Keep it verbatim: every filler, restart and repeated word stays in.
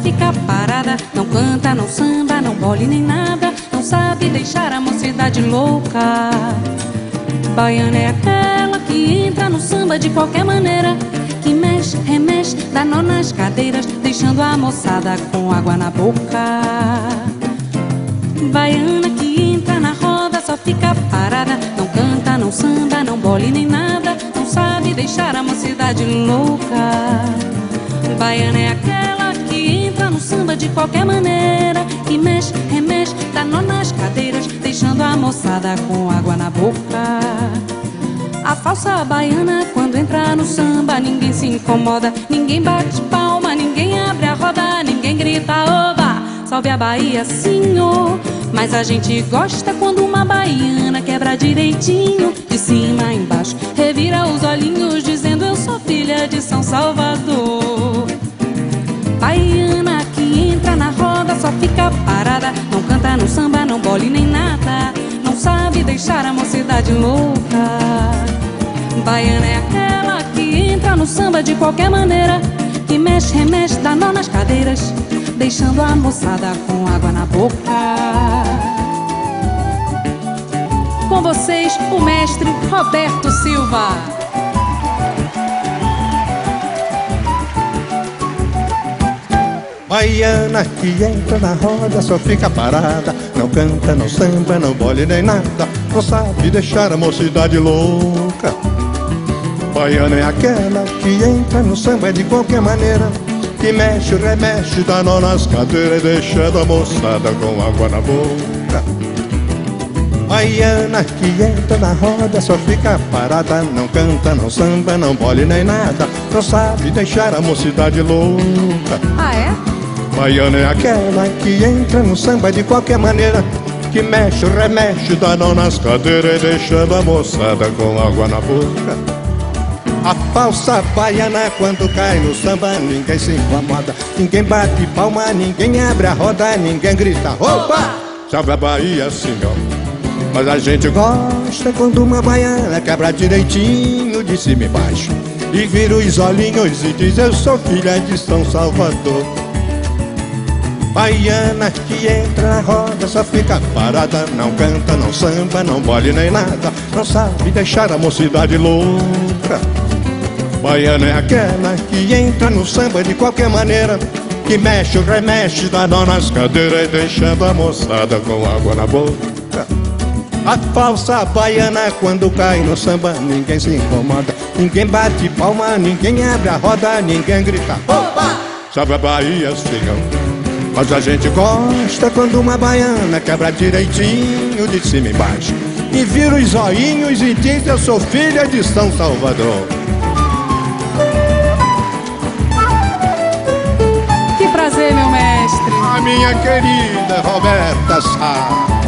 fica parada. Não canta, não samba, não bole nem nada. Não sabe deixar a mocidade louca. Baiana é aquela que entra no samba de qualquer maneira, que mexe, remexe, dá nó nas cadeiras, deixando a moçada com água na boca. Baiana que entra na roda, só fica parada. Não canta, não samba, não bole nem nada. Não sabe deixar a mocidade louca. Baiana é aquela que entra no samba de qualquer maneira, que mexe, remexe, dá nó nas cadeiras, deixando a moçada com água na boca. A falsa baiana, quando entra no samba, ninguém se incomoda, ninguém bate palma, ninguém abre a roda, ninguém grita oba, salve a Bahia, senhor. Mas a gente gosta quando uma baiana quebra direitinho, de cima a embaixo, revira os olhinhos, dizendo eu sou filha de São Salvador. Baiana que entra na roda, só fica parada. Não canta, não samba, não bole nem nada. Não sabe deixar a mocidade louca. Baiana é aquela que entra no samba de qualquer maneira, que mexe, remexe, dá nó nas cadeiras, deixando a moçada com água na boca. Com vocês, o mestre Roberto Silva. Baiana que entra na roda, só fica parada. Não canta, não samba, não bole nem nada. Não sabe deixar a mocidade louca. Baiana é aquela que entra no samba de qualquer maneira, que mexe, remexe, dá nó nas cadeiras, deixando a moçada com água na boca. Baiana que entra na roda, só fica parada. Não canta, não samba, não bole nem nada. Não sabe deixar a mocidade louca. Ah, é? Baiana é aquela que entra no samba de qualquer maneira, que mexe, remexe, dá nó nas cadeiras, deixando a moçada com água na boca. A falsa baiana, quando cai no samba, ninguém se incomoda, ninguém bate palma, ninguém abre a roda, ninguém grita opa, salve a Bahia, senhor. Mas a gente gosta quando uma baiana quebra direitinho, de cima e baixo, e vira os olhinhos e diz eu sou filha de São Salvador. Baiana que entra na roda, só fica parada. Não canta, não samba, não bole nem nada. Não sabe deixar a mocidade louca. Baiana é aquela que entra no samba de qualquer maneira, que mexe, remexe, dá nó nas cadeiras, deixando a moçada com água na boca. A falsa baiana, quando cai no samba, ninguém se incomoda, ninguém bate palma, ninguém abre a roda, ninguém grita opa, salve a Bahia, senhor. Mas a gente gosta quando uma baiana quebra direitinho, de cima e embaixo, e vira os olhinhos e diz eu sou filha de São Salvador. Que prazer, meu mestre. A minha querida Roberta Sá.